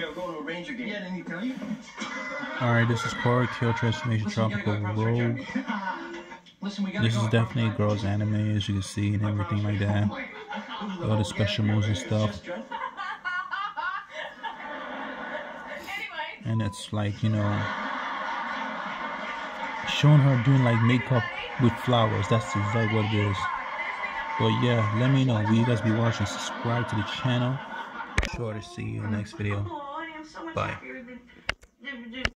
Alright, this is Precure Transformation Tropicalrogue. This is definitely a girl's anime, as you can see, and everything like that. All the special moves and stuff. And it's like, you know, showing her doing like makeup with flowers. That's exactly what it is. But yeah, let me know. Will you guys be watching? Subscribe to the channel. Sure to see you in the next video. Bye.